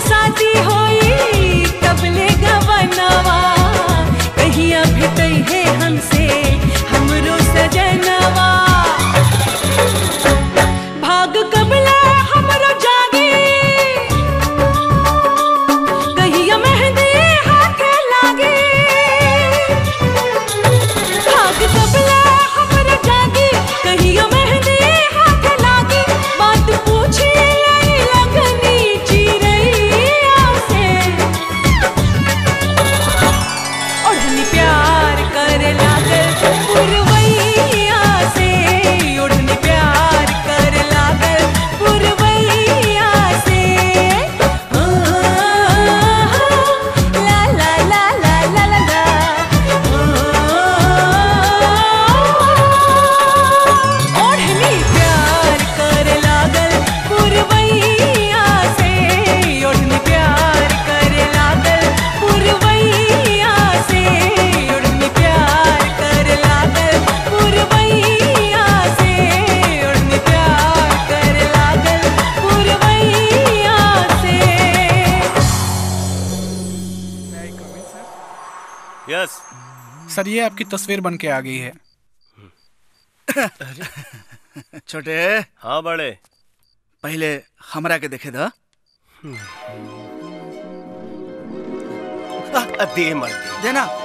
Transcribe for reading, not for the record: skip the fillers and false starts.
शादी होई तबले गवनवा कहिया भेटई है हमसे हमरो सजनवा भाग कबला हमरो जागी कहिया मेहंदी हाथे लागी भाग कबला हमरो जागी कहिया मेहंदी हाथे लागी बात पूछी लाई लगनी चिरैया से ओढ़नी प्यार करे लागल पुरवैया से ओढ़नी प्यार करे लागल पुरवैया से ला ला ला ला ला ला ला ओढ़नी प्यार करे लागल पुरवैया से ओढ़नी प्यार करे लागल पुरवैया से ओढ़नी प्यार करे लागल पुरवैया से ओढ़नी प्यार करे लागल पुरवैया से यस सर ये आपकी तस्वीर बन के आ गई है। छोटे हाँ बड़े पहले हमरा के देखे दा। दे मर देना